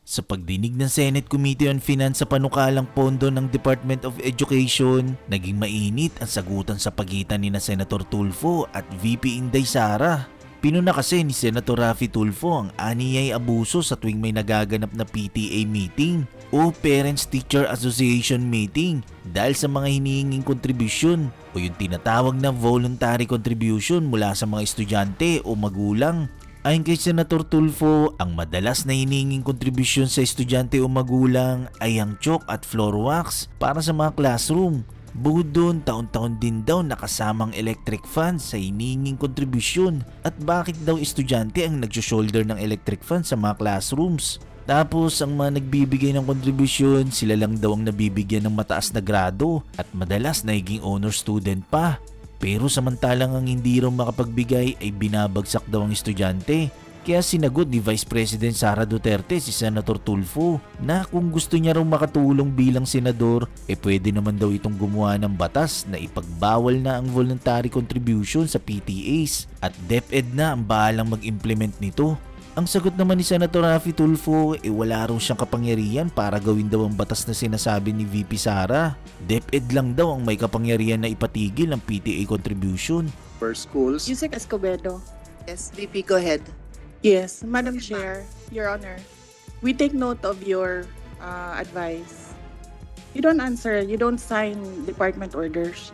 Sa pagdinig ng Senate Committee on Finance sa panukalang pondo ng Department of Education, naging mainit ang sagutan sa pagitan ni Senator Tulfo at VP Inday Sara. Pinuna kasi ni Senator Raffy Tulfo ang aniyay abuso sa tuwing may nagaganap na PTA meeting o Parents Teacher Association meeting dahil sa mga hinihinging kontribusyon o yung tinatawag na voluntary contribution mula sa mga estudyante o magulang. Ayon kay Senator Tulfo, ang madalas na hinihinging kontribusyon sa estudyante o magulang ay ang chalk at floor wax para sa mga classroom. Bukod doon, taon-taon din daw nakasamang electric fan sa hinihinging kontribusyon at bakit daw estudyante ang nag-shoulder ng electric fan sa mga classrooms. Tapos ang mga nagbibigay ng kontribusyon, sila lang daw ang nabibigyan ng mataas na grado at madalas naging honor student pa. Pero samantalang ang hindi raw makapagbigay ay binabagsak daw ang estudyante. Kaya sinagot ni Vice President Sara Duterte si Senator Tulfo na kung gusto niya raw makatulong bilang senador, pwede naman daw itong gumawa ng batas na ipagbawal na ang voluntary contribution sa PTAs at DepEd na ang bahalang mag-implement nito. Ang sagot naman ni Senator Raffy Tulfo wala raw siyang kapangyarihan para gawin daw ang batas na sinasabi ni VP Sara. DepEd lang daw ang may kapangyarihan na ipatigil ang PTA contribution. For schools. Yusek Escobedo. Yes, VP, go ahead. Yes, Madam Chair, Your Honor, we take note of your advice. You don't answer, you don't sign department orders.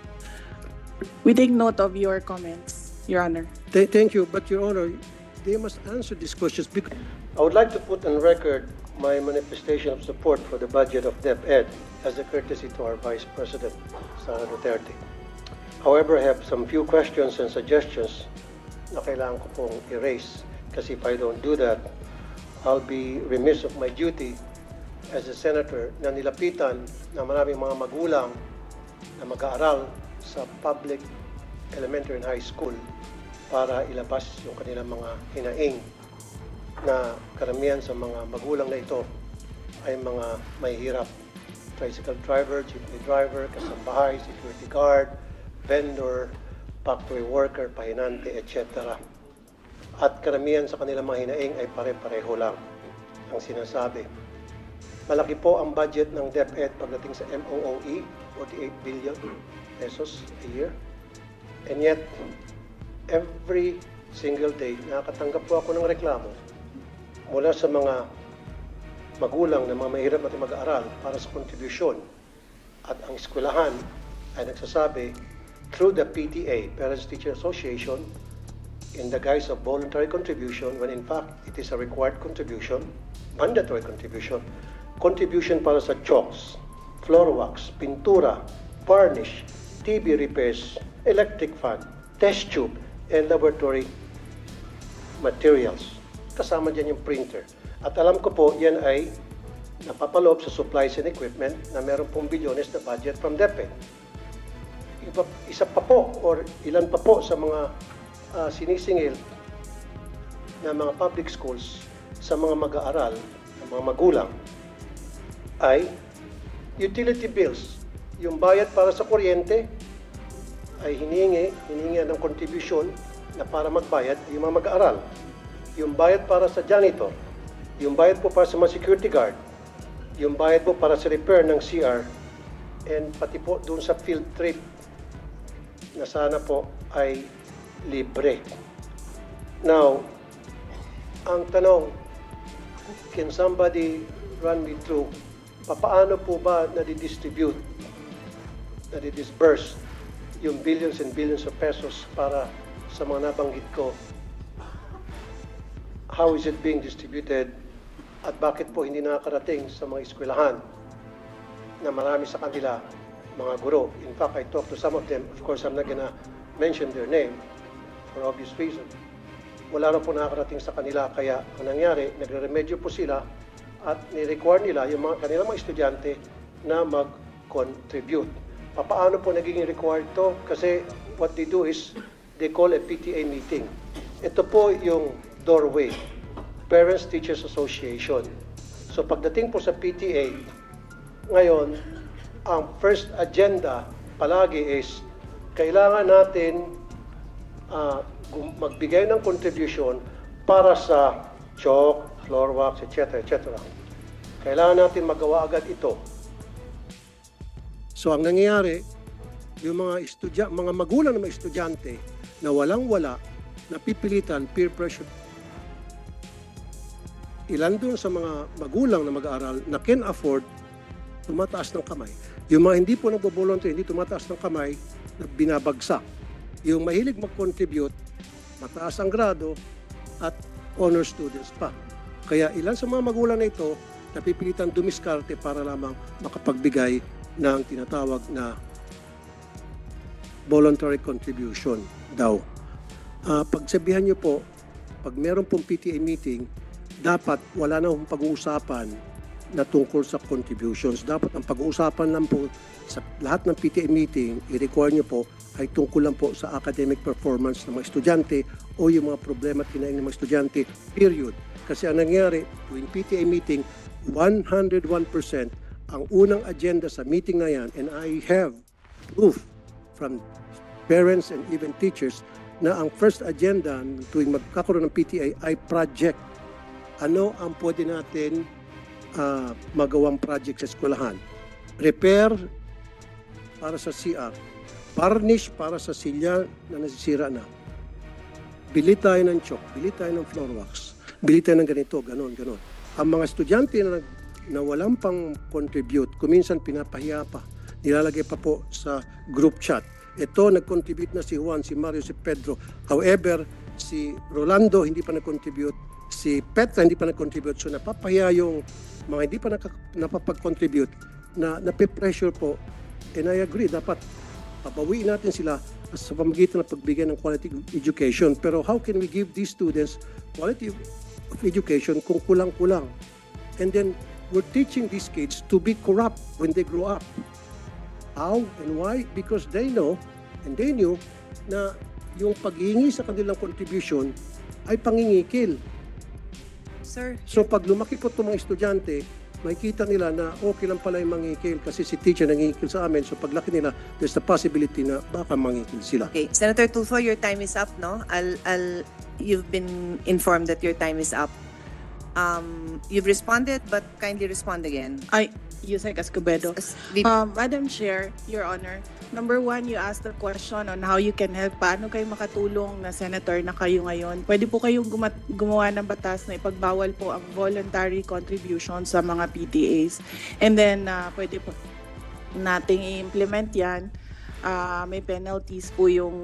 We take note of your comments, Your Honor. Thank you, but Your Honor, they must answer these questions because I would like to put on record my manifestation of support for the budget of DepEd as a courtesy to our Vice President, Sara Duterte. However, I have some few questions and suggestions na kailangan ko pong erase kasi if I don't do that, I'll be remiss of my duty as a senator na nilapitan na maraming mga magulang na mag-aaral sa public elementary and high school para ilabas yung kanilang mga hinaing na karamihan sa mga magulang na ito ay mga mahihirap. Tricycle driver, jeepney driver, kasambahay, security guard, vendor, factory worker, pahinante, etc. At karamihan sa kanilang mga hinaing ay pare-pareho lang ang sinasabi. Malaki po ang budget ng DepEd pagdating sa MOOE, 48 billion pesos a year. And yet, every single day, nakakatanggap po ako ng reklamo mula sa mga magulang na mga mahirap natin mag-aaral para sa kontribusyon. At ang eskwelahan ay nagsasabi through the PTA, Parents Teacher Association, in the guise of voluntary contribution when in fact it is a required contribution, mandatory contribution, contribution para sa chalks, floor wax, pintura, varnish, TV repairs, electric fan, test tube, and laboratory materials. Kasama dyan yung printer. At alam ko po, yan ay napapaloob sa supplies and equipment na meron pong bilyones na budget from DepEd. Isa pa po, or ilan pa po sa mga sinisingil na mga public schools sa mga mag-aaral, mga magulang, ay utility bills. Yung bayad para sa kuryente ay hiningi ng kontribusyon na para magbayad yung mga mag-aaral. Yung bayad para sa janitor, yung bayad po para sa mga security guard, yung bayad po para sa repair ng CR, and pati po doon sa field trip na sana po ay libre. Now, ang tanong, can somebody run me through paano po ba nadi-distribute, nadi-disburse yung billions and billions of pesos para sa mga nabanggit ko? How is it being distributed at bakit po hindi nakakarating sa mga eskwelahan na marami sa kanila mga guro? In fact, I talked to some of them. Of course, I'm not gonna mention their name for obvious reason. Wala na po nakakarating sa kanila, kaya ang nangyari, nagre-remedyo po sila at ni-require nila yung kanilang mga estudyante na mag-contribute. Paano po naging required to? Kasi what they do is, they call a PTA meeting. Ito po yung doorway, Parents Teachers Association. So pagdating po sa PTA, ngayon, ang first agenda palagi is, kailangan natin magbigay ng contribution para sa chalk, floor wax, etc., etc. Kailangan natin magawa agad ito. So ang nangyayari, yung mga magulang ng mga estudyante na walang-wala, napipilitan, peer pressure. Ilan doon sa mga magulang na mag-aaral na can afford, tumataas ng kamay. Yung mga hindi po nagbo-volunteer, hindi tumataas ng kamay, na binabagsak. Yung mahilig mag-contribute, mataas ang grado at honor students pa. Kaya ilan sa mga magulang na ito, napipilitan dumiskarte para lamang makapagbigay ng tinatawag na voluntary contribution daw. Pagsabihan niyo po, pag meron pong PTA meeting, dapat wala na akong pag-uusapan na tungkol sa contributions. Dapat ang pag-uusapan lang po sa lahat ng PTA meeting, i-require niyo po ay tungkol lang po sa academic performance ng mga estudyante o yung mga problema at hinaing ng mga estudyante, period. Kasi ang nangyari, tuwing PTA meeting, 101% ang unang agenda sa meeting na yan, and I have proof from parents and even teachers na ang first agenda tuwing magkakaroon ng PTA ay project. Ano ang pwede natin magawang project sa eskwelahan? Repair para sa CR. Varnish para sa silya na nasisira na. Bili tayo ng chalk, bili tayo ng floor wax, bili tayo ng ganito, ganon. Ang mga estudyante na walang pang contribute, kuminsan pinapahiya pa, nilalagay pa po sa group chat. Ito, nag-contribute na si Juan, si Mario, si Pedro. However, si Rolando hindi pa nag-contribute, si Petra hindi pa nag-contribute. So napapahiya yung mga hindi pa napapag-contribute na nape-pressure po. And I agree, dapat pabawiin natin sila sa pamagitan ng pagbigay ng quality education. Pero how can we give these students quality of education kung kulang-kulang? And then, we're teaching these kids to be corrupt when they grow up. How and why? Because they know and they knew na yung paghingi sa kanilang contribution ay pangingikil. Sir, So pag lumaki po itong mga estudyante, makikita nila na okay lang pala yung mangikil kasi si teacher nangikil sa amin. So paglaki nila, there's the possibility na baka mangikil sila. okay. Senator Tulfo, your time is up, no? You've been informed that your time is up. You've responded, but kindly respond again. Yusek Escobedo. Madam Chair, Your Honor, number one, you asked the question on how you can help. Paano kayo makatulong na senator na kayo ngayon? Pwede po kayong gumawa ng batas na ipagbawal po ang voluntary contribution sa mga PTAs. And then, pwede po nating i-implement yan. May penalties po yung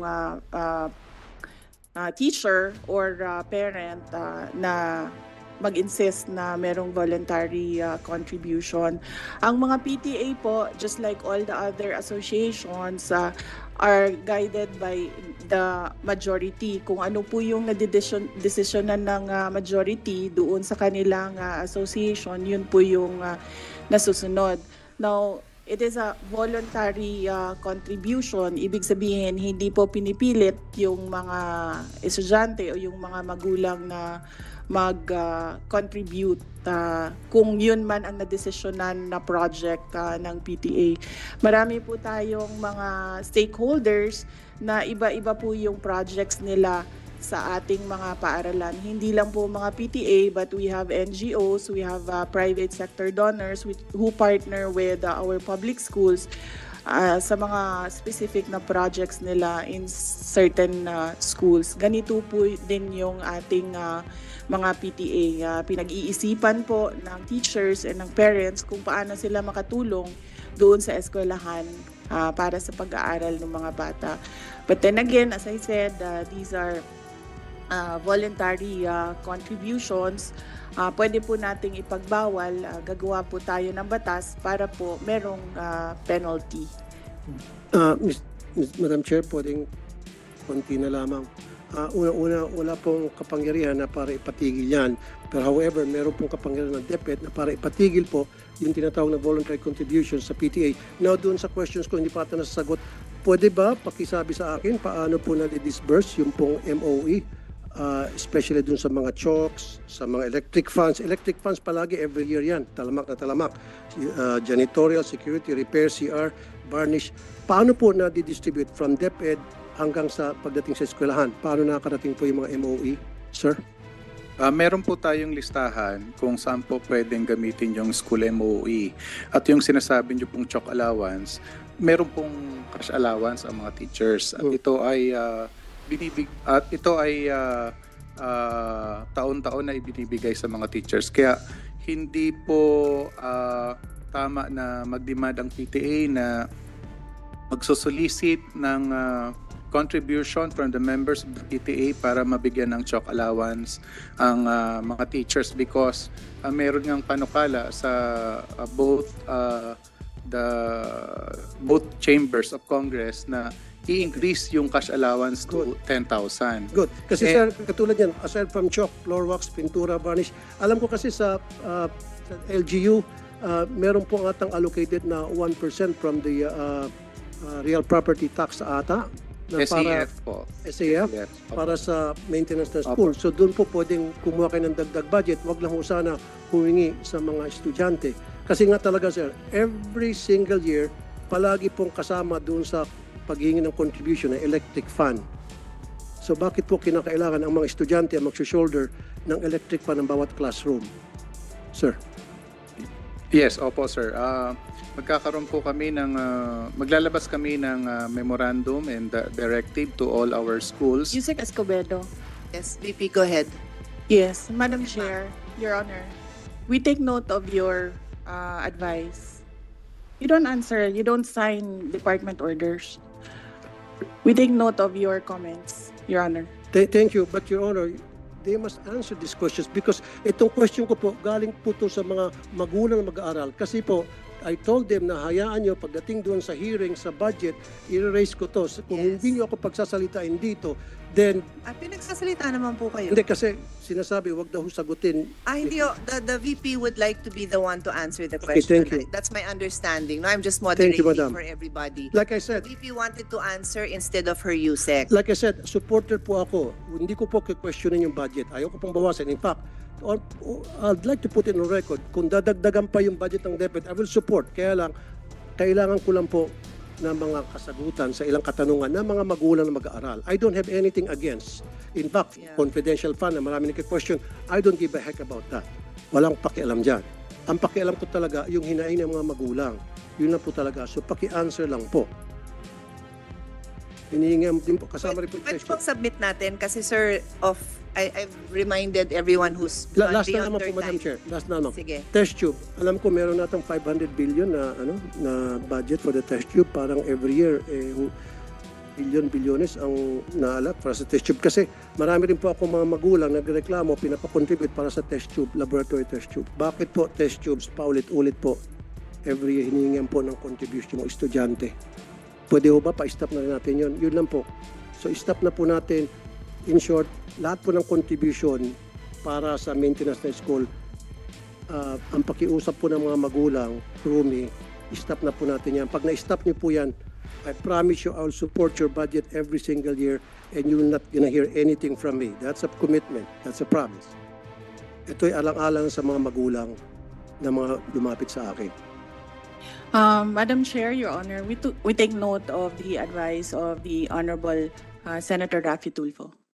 teacher or parent na mag-insist na merong voluntary contribution. Ang mga PTA po, just like all the other associations, are guided by the majority. Kung ano po yung desisyonan ng majority doon sa kanilang association, yun po yung nasusunod. Now, it is a voluntary contribution. Ibig sabihin, hindi po pinipilit yung mga estudyante o yung mga magulang na mag-contribute kung yun man ang nadesisyonan na project ng PTA. Marami po tayong mga stakeholders na iba-iba po yung projects nila sa ating mga paaralan. Hindi lang po mga PTA, but we have NGOs, we have private sector donors who partner with our public schools sa mga specific na projects nila in certain schools. Ganito po din yung ating mga PTA. Pinag-iisipan po ng teachers and ng parents kung paano sila makatulong doon sa eskwelahan para sa pag-aaral ng mga bata. But then again, as I said, these are voluntary contributions. Pwede po nating ipagbawal, gagawa po tayo ng batas para po merong penalty. Madam Chair, pwedeng konti na lamang. Una-una, wala pong kapangyarihan na para ipatigil yan. Pero however, meron pong kapangyarihan ng DepEd na para ipatigil po yung tinatawag na voluntary contributions sa PTA. Now, doon sa questions ko, hindi pa ata nasasagot. Pwede ba pakisabi sa akin paano po na-disburse yung pong MOE? Especially dun sa mga chalks, sa mga electric funds. Electric funds palagi every year yan, talamak na talamak. Janitorial, security, repair, CR, varnish. Paano po na-distribute from DepEd hanggang sa pagdating sa eskwelahan? Paano nakarating po yung mga MOE, sir? Meron po tayong listahan kung saan po pwedeng gamitin yung school MOE. At yung sinasabi niyo pong chalk allowance, meron pong cash allowance ang mga teachers. At ito ay taon-taon na ibinibigay sa mga teachers. Kaya hindi po tama na mag-demand ang PTA na magsosolicit ng contribution from the members of the PTA para mabigyan ng chalk allowance ang mga teachers because meron ngang panukala sa both chambers of Congress na i-increase yung cash allowance to 10,000. Good. Kasi sir, katulad yan, aside from chalk, floor wax, pintura, varnish, alam ko kasi sa LGU, meron po atang allocated na 1% from the real property tax sa ata. Na SAF para, po. SAF, Yes, para sa maintenance ng school. So doon po pwedeng kumuha kayo ng dagdag budget. Wag lang po sana humingi sa mga estudyante. Kasi nga talaga sir, every single year, palagi pong kasama doon sa paghingi ng contribution ng electric fan. So bakit po kinakailangan ang mga estudyante ang mag-shoulder ng electric fan ng bawat classroom? Sir. Yes, opo sir. Magkakaroon po kami ng, maglalabas kami ng memorandum and directive to all our schools. Yusek Escobedo. Yes, VP, go ahead. Yes, Madam Chair, Your Honor, we take note of your advice. You don't answer, you don't sign department orders. We take note of your comments, Your Honor. Thank you, but Your Honor, they must answer these questions because itong question ko po, galing po to sa mga magulang na mag-aaral. Kasi po, I told them na hayaan nyo pagdating doon sa hearing, sa budget, i-raise ko to. Kung Yes. hindi nyo ako pagsasalitain dito, then, Pinagsasalita naman po kayo. hindi kasi sinasabi, wag daw sagutin. Hindi, the VP would like to be the one to answer the Okay, question. thank you. That's my understanding. No, I'm just Thank you, moderating Madam. for everybody. Like I said, The VP wanted to answer instead of her USEC. Like I said, supporter po ako. Hindi ko po questionin yung budget. Ayaw ko pong bawasan. In fact, I'd like to put it on record, kung dadagdagan pa yung budget ng DepEd, I will support. Kaya lang, kailangan ko lang po ng mga kasagutan sa ilang katanungan ng mga magulang na mag-aaral. I don't have anything against. In fact, Yeah. confidential fund na marami nagka-question, I don't give a heck about that. Walang pakialam dyan. Ang pakialam ko talaga, yung hinaing ng mga magulang. Yun lang po talaga. So, paki-answer lang po. Hinihingi din po, kasama rin po yung Pwede question. pong submit natin kasi sir, I've reminded everyone who's Last na beyond naman po, their Madam time. Chair. Last na naman. Sige. Test tube. Alam ko meron natang 500 billion na budget for the test tube. Parang every year, bilyones ang naalap para sa test tube. Kasi marami rin po ako mga magulang nagreklamo, pinapakontribute para sa test tube, laboratory test tube. Bakit po test tubes paulit-ulit po? Every year hinihingan po ng contribution ng estudyante. Pwede ho ba pa-stop na rin natin yun? Yun lang po. So stop na po natin. In short, lahat po ng contribution para sa maintenance ng school, ang pakiusap po ng mga magulang, Rumi, stop na po natin yan. Pag na-stop niyo po yan, I promise you I will support your budget every single year and you will not gonna hear anything from me. That's a commitment. That's a promise. Ito'y alang-alang sa mga magulang na mga lumapit sa akin. Madam Chair, Your Honor, we take note of the advice of the Honorable Senator Raffy Tulfo.